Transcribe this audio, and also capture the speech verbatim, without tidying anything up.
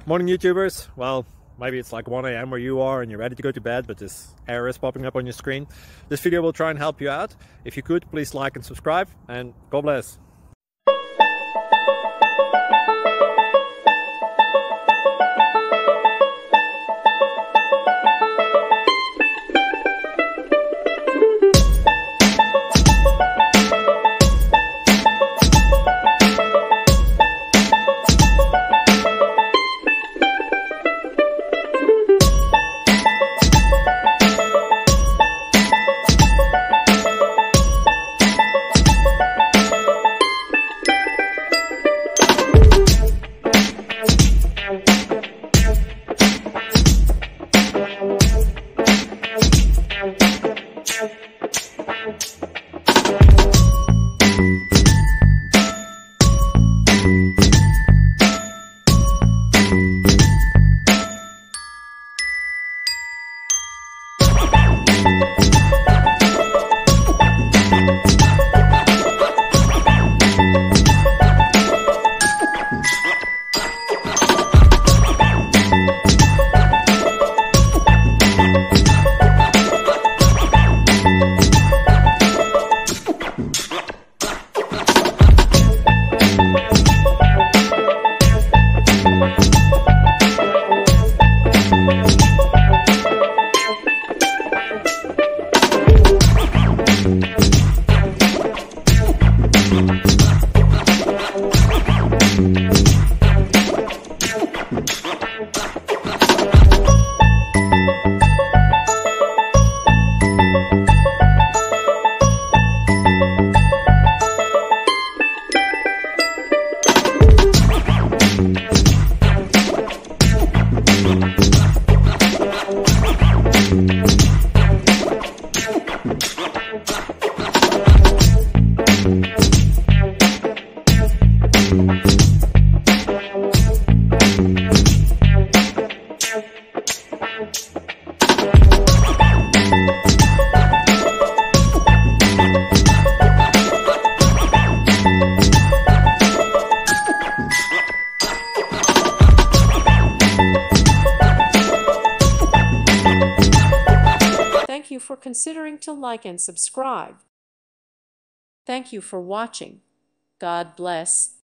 Morning YouTubers. Well, maybe it's like one A M where you are and you're ready to go to bed, but this error is popping up on your screen. This video will try and help you out. If you could, please like and subscribe, and God bless. Thank you for considering to like and subscribe. Thank you for watching. God bless.